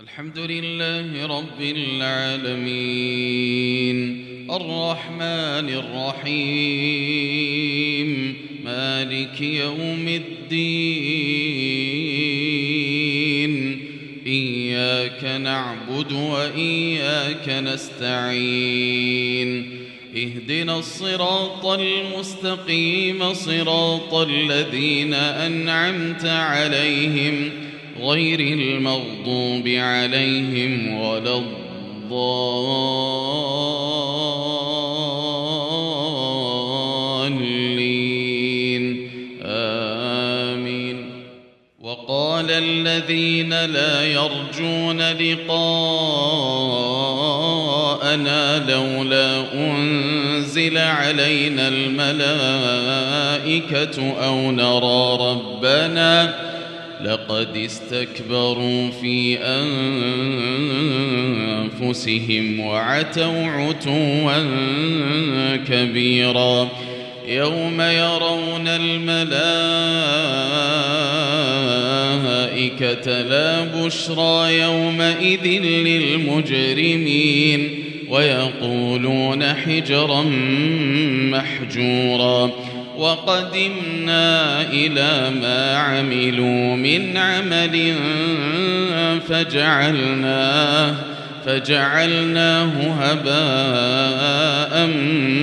الحمد لله رب العالمين الرحمن الرحيم مالك يوم الدين إياك نعبد وإياك نستعين اهدنا الصراط المستقيم صراط الذين أنعمت عليهم غير المغضوب عليهم ولا الضالين آمين. وقال الذين لا يرجون لقاءنا لولا أنزل علينا الملائكة أو نرى ربنا لقد استكبروا في أنفسهم وعتوا عتوا كبيرا يوم يرون الملائكة لا بشرى يومئذ للمجرمين ويقولون حجرا محجورا وقدمنا إلى ما عملوا من عمل فجعلناه هباء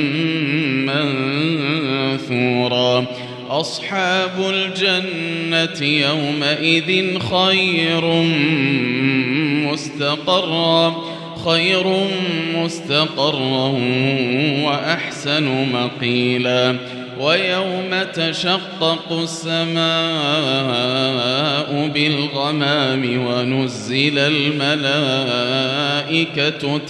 منثورا أصحاب الجنة يومئذ خير مستقرا وأحسن مقيلا ويوم تشقق السماء بالغمام ونزل الملائكة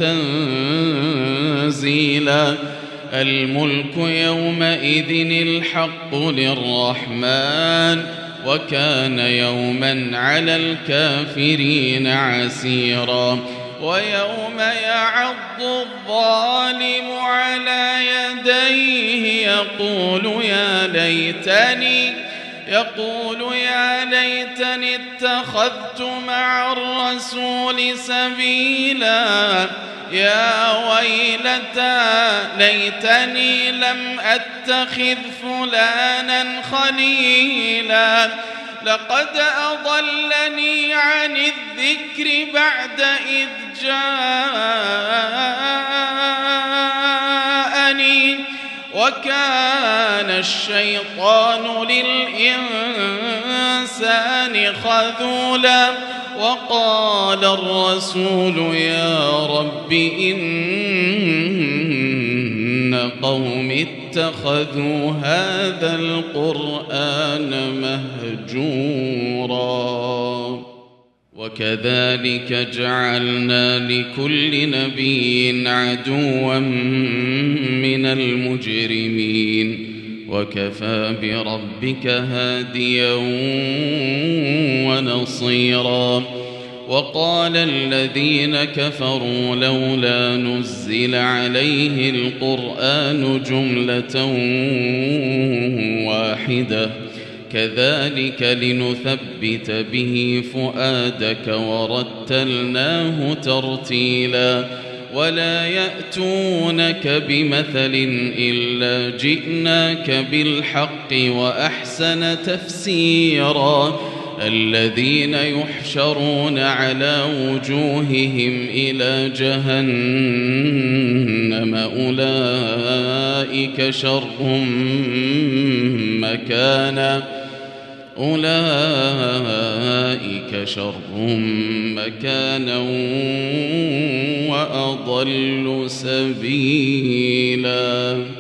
تنزيلا الملك يومئذ الحق للرحمن وكان يوما على الكافرين عسيرا ويوم يعض الظالم على يديه يقول يا ليتني اتخذت مع الرسول سبيلا يا ويلتى ليتني لم أتخذ فلانا خليلا لقد أضلني عن الذكر بعد إذ جاءني وكان الشيطان للإنسان خذولا وقال الرسول يا رب إن قوم اتخذوا هذا القرآن مهجورا وكذلك جعلنا لكل نبي عدوا من المجرمين وكفى بربك هاديا ونصيرا وقال الذين كفروا لولا نزل عليه القرآن جملة واحدة كذلك لنثبت به فؤادك ورتلناه ترتيلا ولا يأتونك بمثل إلا جئناك بالحق وأحسن تفسيرا الذين يحشرون على وجوههم إلى جهنم أولئك شر مكانا وأضل سبيلا.